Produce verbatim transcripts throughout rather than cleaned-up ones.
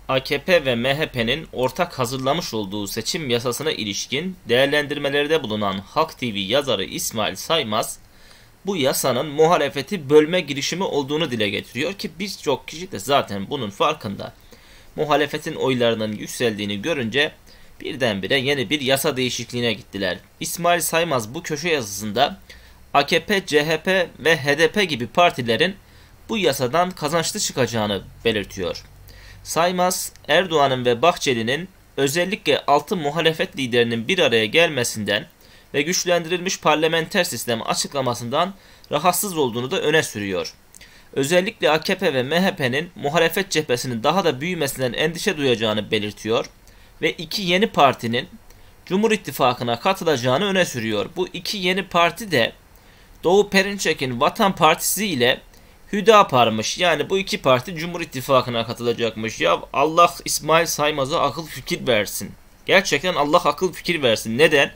A K P ve M H P'nin ortak hazırlamış olduğu seçim yasasına ilişkin değerlendirmelerde bulunan Halk T V yazarı İsmail Saymaz, bu yasanın muhalefeti bölme girişimi olduğunu dile getiriyor ki birçok kişi de zaten bunun farkında. Muhalefetin oylarının yükseldiğini görünce birdenbire yeni bir yasa değişikliğine gittiler. İsmail Saymaz bu köşe yazısında A K P, C H P ve H D P gibi partilerin bu yasadan kazançlı çıkacağını belirtiyor. Saymaz, Erdoğan'ın ve Bahçeli'nin özellikle altı muhalefet liderinin bir araya gelmesinden ve güçlendirilmiş parlamenter sistemi açıklamasından rahatsız olduğunu da öne sürüyor. Özellikle A K P ve M H P'nin muhalefet cephesinin daha da büyümesinden endişe duyacağını belirtiyor ve iki yeni partinin Cumhur İttifakı'na katılacağını öne sürüyor. Bu iki yeni parti de Doğu Perinçek'in Vatan Partisi ile Hüdapar'mış. Yani bu iki parti Cumhur İttifakı'na katılacakmış. Ya Allah İsmail Saymaz'a akıl fikir versin. Gerçekten Allah akıl fikir versin. Neden?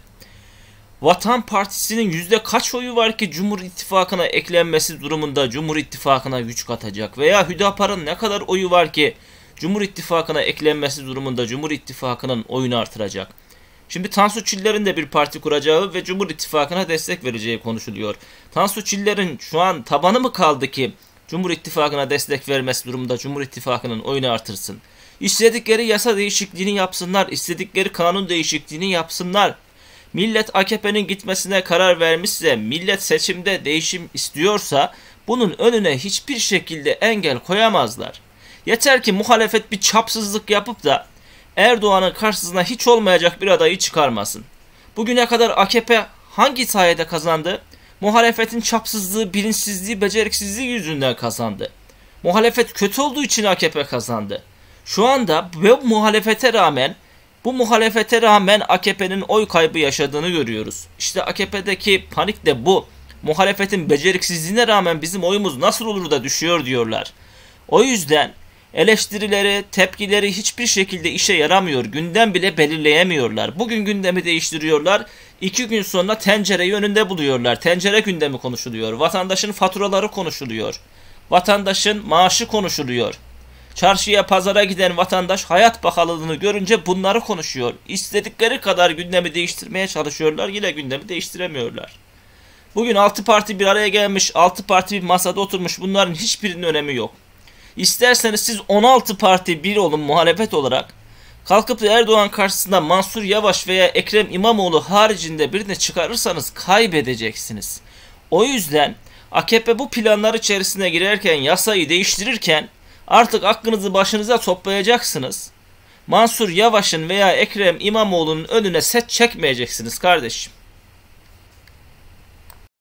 Vatan Partisi'nin yüzde kaç oyu var ki Cumhur İttifakı'na eklenmesi durumunda Cumhur İttifakı'na güç katacak? Veya Hüdapar'ın ne kadar oyu var ki Cumhur İttifakı'na eklenmesi durumunda Cumhur İttifakı'nın oyunu artıracak? Şimdi Tansu Çiller'in de bir parti kuracağı ve Cumhur İttifakı'na destek vereceği konuşuluyor. Tansu Çiller'in şu an tabanı mı kaldı ki Cumhur İttifakı'na destek vermesi durumunda Cumhur İttifakı'nın oyunu artırsın? İstedikleri yasa değişikliğini yapsınlar, istedikleri kanun değişikliğini yapsınlar. Millet A K P'nin gitmesine karar vermişse, millet seçimde değişim istiyorsa bunun önüne hiçbir şekilde engel koyamazlar. Yeter ki muhalefet bir çapsızlık yapıp da Erdoğan'ın karşısına hiç olmayacak bir adayı çıkarmasın. Bugüne kadar A K P hangi sayede kazandı? Muhalefetin çapsızlığı, bilinçsizliği, beceriksizliği yüzünden kazandı. Muhalefet kötü olduğu için A K P kazandı. Şu anda bu muhalefete rağmen bu muhalefete rağmen A K P'nin oy kaybı yaşadığını görüyoruz. İşte A K P'deki panik de bu. Muhalefetin beceriksizliğine rağmen bizim oyumuz nasıl olur da düşüyor diyorlar. O yüzden eleştirileri, tepkileri hiçbir şekilde işe yaramıyor. Gündem bile belirleyemiyorlar. Bugün gündemi değiştiriyorlar. İki gün sonra tencereyi önünde buluyorlar. Tencere gündemi konuşuluyor. Vatandaşın faturaları konuşuluyor. Vatandaşın maaşı konuşuluyor. Çarşıya, pazara giden vatandaş hayat pahalılığını görünce bunları konuşuyor. İstedikleri kadar gündemi değiştirmeye çalışıyorlar. Yine gündemi değiştiremiyorlar. Bugün altı parti bir araya gelmiş. altı parti bir masada oturmuş. Bunların hiçbirinin önemi yok. İsterseniz siz on altı parti bir olun muhalefet olarak. Kalkıp da Erdoğan karşısında Mansur Yavaş veya Ekrem İmamoğlu haricinde birini çıkarırsanız kaybedeceksiniz. O yüzden A K P bu planlar içerisine girerken, yasayı değiştirirken artık aklınızı başınıza toplayacaksınız. Mansur Yavaş'ın veya Ekrem İmamoğlu'nun önüne set çekmeyeceksiniz kardeşim.